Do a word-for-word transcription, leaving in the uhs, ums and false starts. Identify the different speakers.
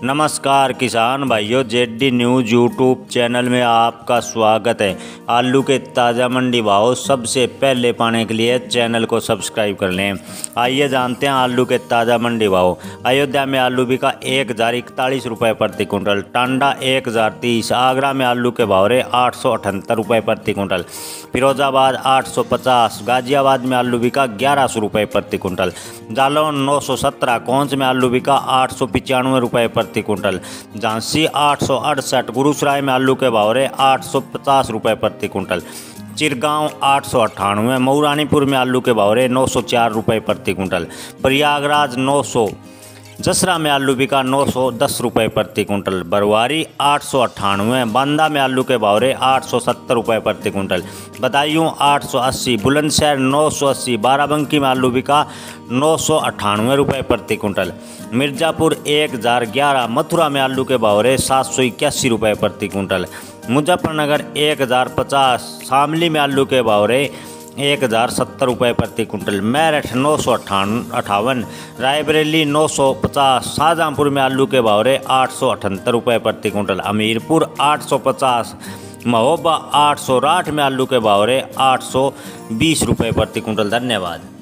Speaker 1: नमस्कार किसान भाइयों, जेडी न्यूज़ यूट्यूब चैनल में आपका स्वागत है। आलू के ताज़ा मंडी भाव सबसे पहले पाने के लिए चैनल को सब्सक्राइब कर लें। आइए जानते हैं आलू के ताज़ा मंडी भाव। अयोध्या में आलू बिका एक हज़ार इकतालीस रुपये प्रति कुंटल, टांडा एक हज़ार तीस, आगरा में आलू के भाव रहे आठ सौ अठहत्तर रुपये प्रति कुंटल, फिरोजाबाद आठ सौ पचास, गाजियाबाद में आलू बिका ग्यारह सौ रुपये प्रति कुंटल, जालौन नौ सौ सत्रह, कौंच में आलू बिका आठ सौ पचानवे रुपये प्रति कुंटल, झांसी आठ सौ अड़सठ, गुरुसराय में आलू के भाव रहे आठ सौ पचास रुपये प्रति कुंटल, चिरगांव आठ सौ अट्ठानवे, मऊरानीपुर में आलू के भाव रहे नौ सौ चार रुपये प्रति कुंटल, प्रयागराज नौ सौ, जसरा में आलू बिका नौ सौ दस रुपये प्रति कुंटल, बरवारी आठ सौ अट्ठानवे, बांदा में आलू के भाव रहे आठ सौ सत्तर रुपये प्रति कुंटल, बदायूं आठ सौ अस्सी, बुलंदशहर नौ सौ अस्सी, बाराबंकी में आलू बिका नौ सौ अट्ठानवे रुपये प्रति कुंटल, मिर्ज़ापुर एक हज़ार ग्यारह, मथुरा में आलू के भाव रहे सात सौ इक्यासी रुपये प्रति कुंटल, मुजफ्फरनगर एक हज़ार पचास, शामली में आलू के भाव रहे एक हज़ार सत्तर रुपये प्रति कुंटल, मेरठ नौ सौ अट्ठावन अठावन, रायबरेली नौ सौ पचास, शाहजहाँपुर में आलू के भाव रहे आठ सौ अठहत्तर रुपये प्रति कुंटल, हमीरपुर आठ सौ पचास, महोबा आठ सौ, राठ में आलू के भाव रहे आठ सौ बीस रुपये प्रति कुंटल। धन्यवाद।